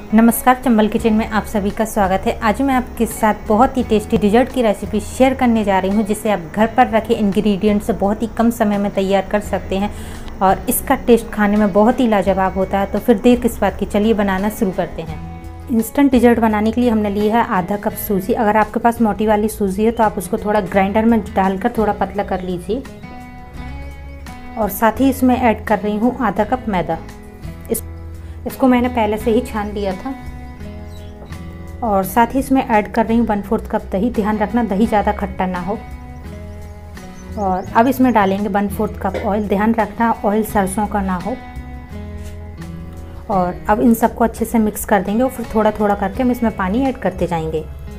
नमस्कार, चंबल किचन में आप सभी का स्वागत है। आज मैं आपके साथ बहुत ही टेस्टी डिजर्ट की रेसिपी शेयर करने जा रही हूं, जिसे आप घर पर रखे इंग्रेडिएंट से बहुत ही कम समय में तैयार कर सकते हैं और इसका टेस्ट खाने में बहुत ही लाजवाब होता है। तो फिर देर किस बात की, चलिए बनाना शुरू करते हैं। इंस्टेंट डिजर्ट बनाने के लिए हमने ली है आधा कप सूजी। अगर आपके पास मोटी वाली सूजी है तो आप उसको थोड़ा ग्राइंडर में डालकर थोड़ा पतला कर लीजिए। और साथ ही इसमें ऐड कर रही हूँ आधा कप मैदा। इसको मैंने पहले से ही छान लिया था। और साथ ही इसमें ऐड कर रही हूँ 1/4 कप दही। ध्यान रखना दही ज़्यादा खट्टा ना हो। और अब इसमें डालेंगे 1/4 कप ऑयल। ध्यान रखना ऑयल सरसों का ना हो। और अब इन सबको अच्छे से मिक्स कर देंगे और फिर थोड़ा थोड़ा करके हम इसमें पानी ऐड करते जाएंगे।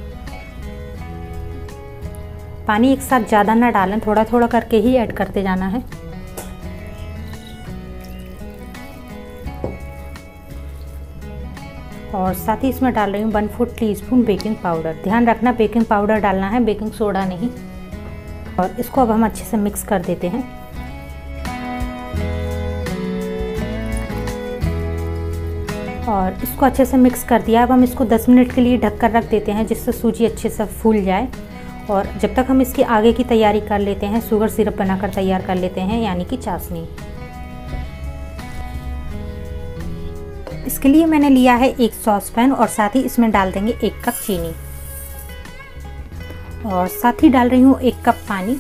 पानी एक साथ ज़्यादा ना डालें, थोड़ा थोड़ा करके ही ऐड करते जाना है। और साथ ही इसमें डाल रही हूँ 1/4 टीस्पून बेकिंग पाउडर। ध्यान रखना बेकिंग पाउडर डालना है, बेकिंग सोडा नहीं। और इसको अब हम अच्छे से मिक्स कर देते हैं। और इसको अच्छे से मिक्स कर दिया। अब हम इसको 10 मिनट के लिए ढक कर रख देते हैं, जिससे सूजी अच्छे से फूल जाए। और जब तक हम इसकी आगे की तैयारी कर लेते हैं, शुगर सिरप बनाकर तैयार कर लेते हैं, यानी कि चाशनी। इसके लिए मैंने लिया है एक सॉस पैन और साथ ही इसमें डाल देंगे 1 कप चीनी। और साथ ही डाल रही हूँ 1 कप पानी।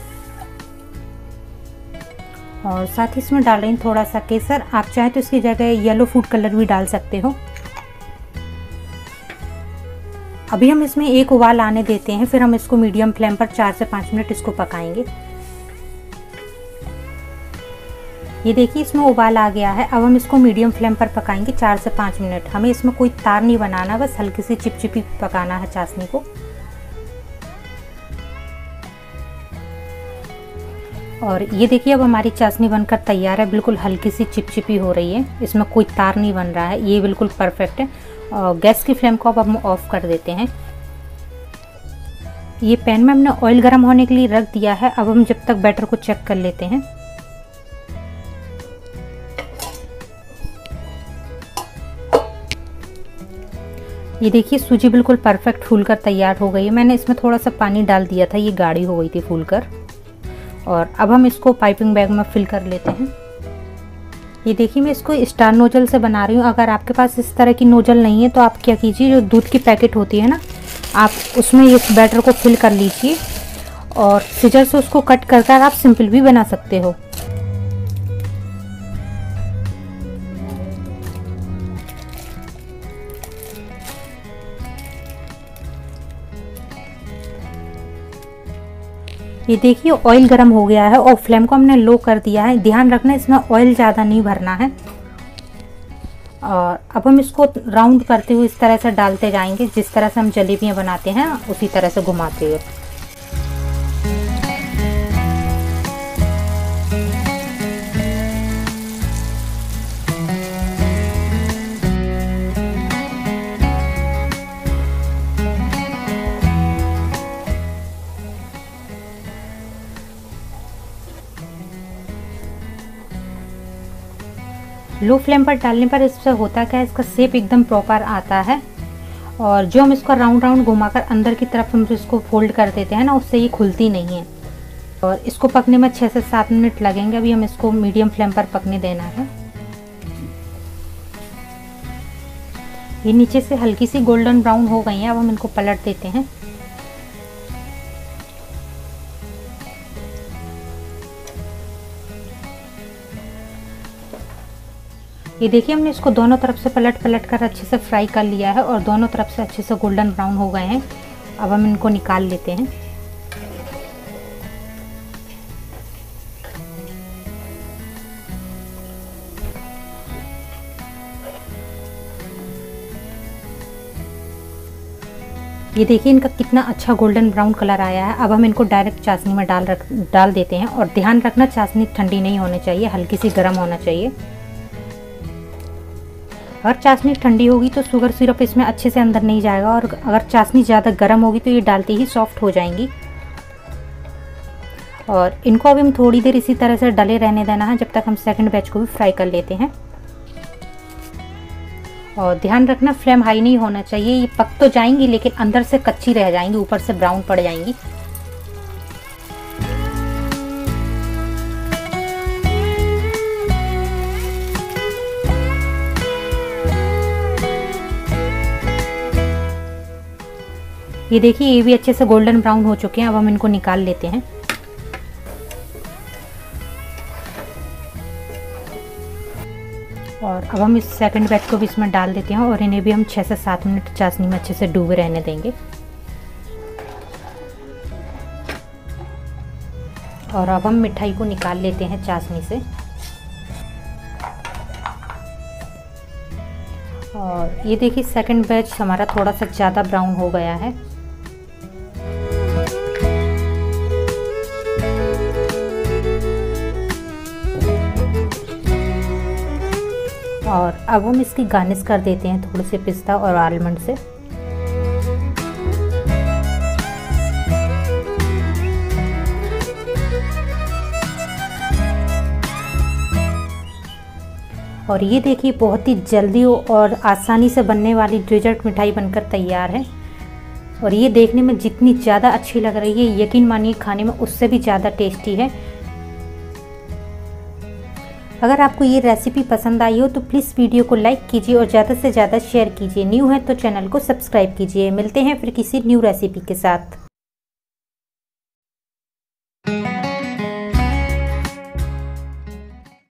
और साथ ही इसमें डाल रही हूँ थोड़ा सा केसर। आप चाहे तो इसकी जगह येलो फूड कलर भी डाल सकते हो। अभी हम इसमें एक उबाल आने देते हैं, फिर हम इसको मीडियम फ्लेम पर 4 से 5 मिनट इसको पकाएंगे। ये देखिए इसमें उबाल आ गया है। अब हम इसको मीडियम फ्लेम पर पकाएंगे 4 से 5 मिनट। हमें इसमें कोई तार नहीं बनाना, बस हल्की सी चिपचिपी पकाना है चाशनी को। और ये देखिए अब हमारी चाशनी बनकर तैयार है। बिल्कुल हल्की सी चिपचिपी हो रही है, इसमें कोई तार नहीं बन रहा है। ये बिल्कुल परफेक्ट है। और गैस की फ्लेम को अब हम ऑफ कर देते हैं। ये पैन में हमने ऑयल गर्म होने के लिए रख दिया है। अब हम जब तक बैटर को चेक कर लेते हैं। ये देखिए सूजी बिल्कुल परफेक्ट फूलकर तैयार हो गई है। मैंने इसमें थोड़ा सा पानी डाल दिया था, ये गाढ़ी हो गई थी फूलकर। और अब हम इसको पाइपिंग बैग में फिल कर लेते हैं। ये देखिए मैं इसको स्टार नोजल से बना रही हूँ। अगर आपके पास इस तरह की नोजल नहीं है तो आप क्या कीजिए, जो दूध की पैकेट होती है ना, आप उसमें इस बैटर को फिल कर लीजिए और सीजर से उसको कट कर आप सिंपल भी बना सकते हो। ये देखिए ऑयल गर्म हो गया है और फ्लेम को हमने लो कर दिया है। ध्यान रखना इसमें ऑयल ज़्यादा नहीं भरना है। और अब हम इसको राउंड करते हुए इस तरह से डालते जाएंगे, जिस तरह से हम जलेबियाँ बनाते हैं उसी तरह से घुमाते हुए। लो फ्लेम पर डालने पर इससे होता क्या है, इसका शेप एकदम प्रॉपर आता है। और जो हम इसको राउंड राउंड घुमाकर अंदर की तरफ हम इसको फोल्ड कर देते हैं ना, उससे ये खुलती नहीं है। और इसको पकने में 6 से 7 मिनट लगेंगे। अभी हम इसको मीडियम फ्लेम पर पकने देना है। ये नीचे से हल्की सी गोल्डन ब्राउन हो गई है। अब हम इनको पलट देते हैं। ये देखिए हमने इसको दोनों तरफ से पलट पलट कर अच्छे से फ्राई कर लिया है और दोनों तरफ से अच्छे से गोल्डन ब्राउन हो गए हैं। अब हम इनको निकाल लेते हैं। ये देखिए इनका कितना अच्छा गोल्डन ब्राउन कलर आया है। अब हम इनको डायरेक्ट चाशनी में डाल देते हैं। और ध्यान रखना चाशनी ठंडी नहीं होनी चाहिए, हल्की सी गर्म होना चाहिए। अगर चाशनी ठंडी होगी तो शुगर सिरप इसमें अच्छे से अंदर नहीं जाएगा, और अगर चाशनी ज़्यादा गर्म होगी तो ये डालते ही सॉफ्ट हो जाएंगी। और इनको अभी हम थोड़ी देर इसी तरह से डले रहने देना है, जब तक हम सेकंड बैच को भी फ्राई कर लेते हैं। और ध्यान रखना फ्लेम हाई नहीं होना चाहिए, ये पक तो जाएंगी लेकिन अंदर से कच्ची रह जाएंगी, ऊपर से ब्राउन पड़ जाएंगी। ये देखिए ये भी अच्छे से गोल्डन ब्राउन हो चुके हैं। अब हम इनको निकाल लेते हैं। और अब हम इस सेकंड बैच को भी इसमें डाल देते हैं और इन्हें भी हम 6 से 7 मिनट चाशनी में अच्छे से डूबे रहने देंगे। और अब हम मिठाई को निकाल लेते हैं चाशनी से। और ये देखिए सेकंड बैच हमारा थोड़ा सा ज़्यादा ब्राउन हो गया है। और अब हम इसकी गार्निश कर देते हैं थोड़े से पिस्ता और आलमंड से। और ये देखिए बहुत ही जल्दी और आसानी से बनने वाली डेजर्ट मिठाई बनकर तैयार है। और ये देखने में जितनी ज़्यादा अच्छी लग रही है, यकीन मानिए खाने में उससे भी ज़्यादा टेस्टी है। अगर आपको ये रेसिपी पसंद आई हो तो प्लीज़ वीडियो को लाइक कीजिए और ज़्यादा से ज़्यादा शेयर कीजिए। न्यू है तो चैनल को सब्सक्राइब कीजिए। मिलते हैं फिर किसी न्यू रेसिपी के साथ।